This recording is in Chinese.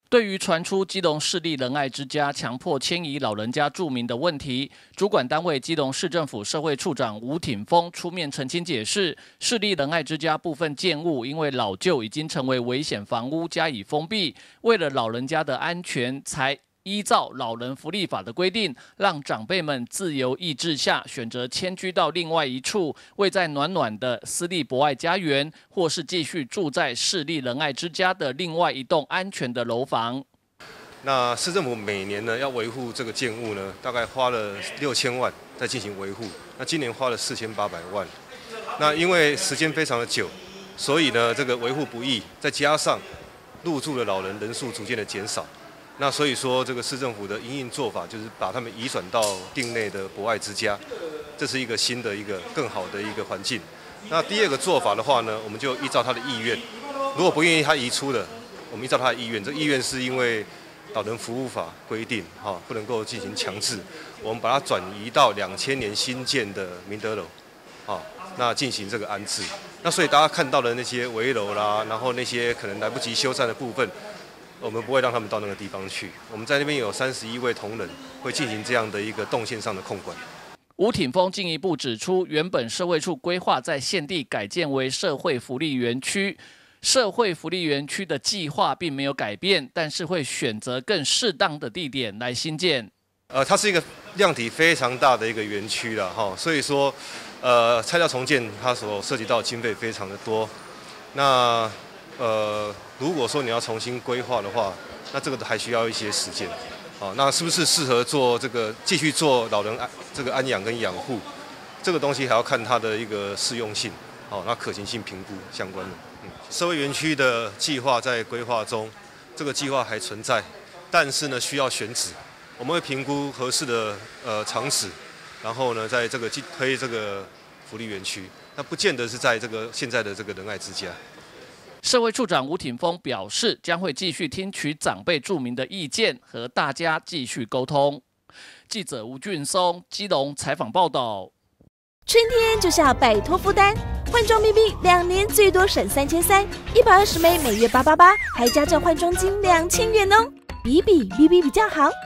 对于传出基隆市立仁爱之家强迫迁移老人家住民的问题，主管单位基隆市政府社会处长吴挺峰出面澄清解释，市立仁爱之家部分建物因为老旧已经成为危险房屋，加以封闭，为了老人家的安全，才依照老人福利法的规定，让长辈们自由意志下选择迁居到另外一处位在暖暖的私立博爱家园，或是继续住在市立仁爱之家的另外一栋安全的楼房。 那市政府每年呢要维护这个建物呢，大概花了6000万在进行维护。那今年花了4800万。那因为时间非常的久，所以呢这个维护不易，再加上入住的老人人数逐渐的减少。那所以说，这个市政府的因应做法就是把他们移转到町内的博爱之家，这是一个新的一个更好的一个环境。那第二个做法的话呢，我们就依照他的意愿，如果不愿意他移出的，我们依照他的意愿。这意愿是因为老人服务法规定，不能够进行强制，我们把它转移到2000年新建的明德楼，那进行这个安置。那所以大家看到的那些危楼啦，然后那些可能来不及修缮的部分，我们不会让他们到那个地方去。我们在那边有31位同仁会进行这样的一个动线上的控管。 吴挺峰进一步指出，原本社会处规划在现地改建为社会福利园区，社会福利园区的计划并没有改变，但是会选择更适当的地点来新建。 它是一个量体非常大的一个园区啦，所以说，拆掉重建它所涉及到的经费非常的多。那如果说你要重新规划的话，那这个还需要一些时间。那是不是适合做这个继续做老人这个安养跟养护？这个东西还要看它的一个适用性，那可行性评估相关的。社会园区的计划在规划中，这个计划还存在，但是呢需要选址，我们会评估合适的场址，然后呢在这个推这个福利园区，那不见得是在这个现在的这个仁爱之家。 社会处长吴挺峰表示，将会继续听取长辈住民的意见，和大家继续沟通。记者吴俊松基隆采访报道。 春天就是要摆脱负担，换装 BB2年最多省3300，120枚每月888，还加赠换装金2000元哦，比比 BB 比较好。